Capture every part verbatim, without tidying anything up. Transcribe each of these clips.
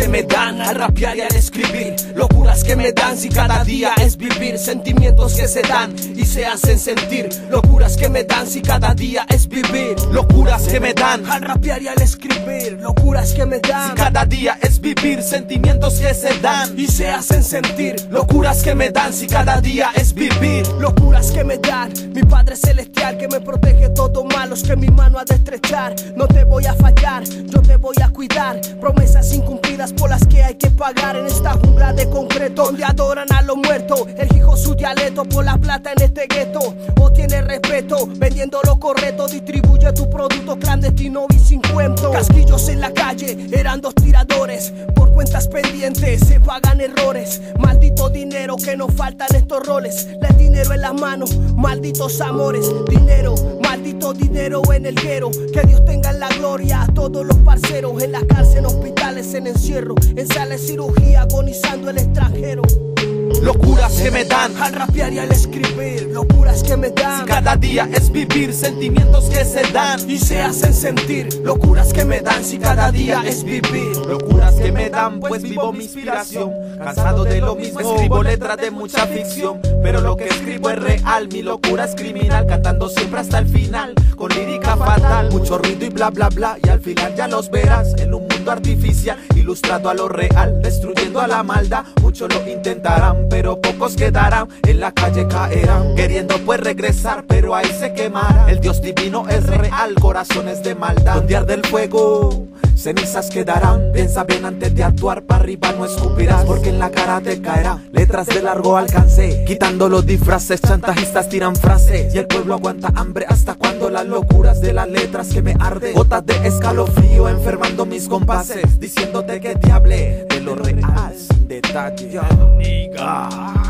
que me dan al rapear y al escribir, locuras que me dan si cada día es vivir, sentimientos que se dan y se hacen sentir, locuras que me dan si cada día es vivir, locuras que me dan al rapear y al escribir, locuras que me dan si cada día es vivir, sentimientos que se dan y se hacen sentir, locuras que me dan si cada día es vivir, locuras que me dan mi Padre Celestial que me protege todo malos que mi mano ha de estrechar. No te voy a fallar, yo te voy a cuidar, promesas incumplidas por las que hay que pagar en esta jungla de concreto donde adoran a los muertos. Elijo su dialecto por la plata en este gueto, o tiene respeto vendiendo lo correcto, distribuye tu producto clandestino y sin cuento. Casquillos en la calle, eran dos tiradores, por cuentas pendientes se pagan errores. Maldito dinero que nos faltan estos roles, el dinero en las manos, malditos amores. Dinero, maldito dinero en el guero, que Dios tenga en la gloria a todos los parceros. En la cárcel, en hospitales, en encierro, en sala de cirugía, agonizando el extranjero. Locuras que me dan al rapear y al escribir, locuras que me dan si cada día es vivir, sentimientos que se dan y se hacen sentir, locuras que me dan si cada día es vivir, locuras que me dan pues vivo mi inspiración, cansado de lo mismo escribo letras de mucha ficción, pero lo que escribo es real, mi locura es criminal, cantando siempre hasta el final, con lírica fatal, mucho ruido y bla bla bla, y al final ya los verás en un mundo artificial, ilustrado a lo real, destruyendo a la maldad, muchos lo intentarán, pero pocos quedarán, en la calle caerán, queriendo pues regresar, pero ahí se quemará. El Dios divino es real, corazones de maldad, donde arde el fuego, cenizas quedarán. Piensa bien antes de actuar, para arriba no escupirás, porque en la cara te caerá. Letras de largo alcance, quitando los disfraces, chantajistas tiran frases, y el pueblo aguanta hambre hasta cuando las locuras de las letras que me arden. Gotas de escalofrío enfermando mis compases, diciéndote que te hable de lo real sin detalle. Niga.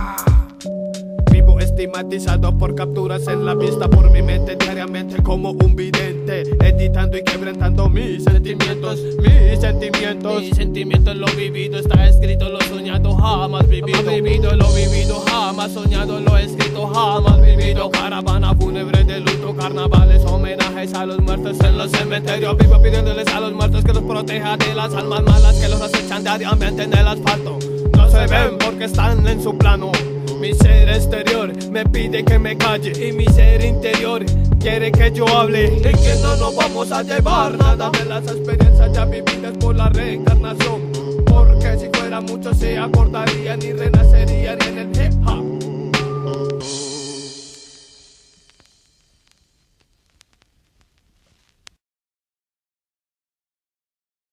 Vivo estigmatizado por capturas en la vista por mi mente diariamente como un vidente, editando y quebrantando mis sentimientos, mis sentimientos. Mis sentimientos, lo vivido está escrito, lo soñado jamás vivido, jamás vivido, lo vivido jamás soñado, lo escrito jamás vivido. Caravana fúnebre de luto, carnavales, homenajes a los muertos en los cementerios. Vivo pidiéndoles a los muertos que los proteja de las almas malas que los acechan diariamente en el asfalto. No se ven porque están en su plano. Mi ser exterior me pide que me calle y mi ser interior quiere que yo hable. Y que no nos vamos a llevar nada de las experiencias ya vividas por la reencarnación, porque si fuera mucho se acordarían y renunciarían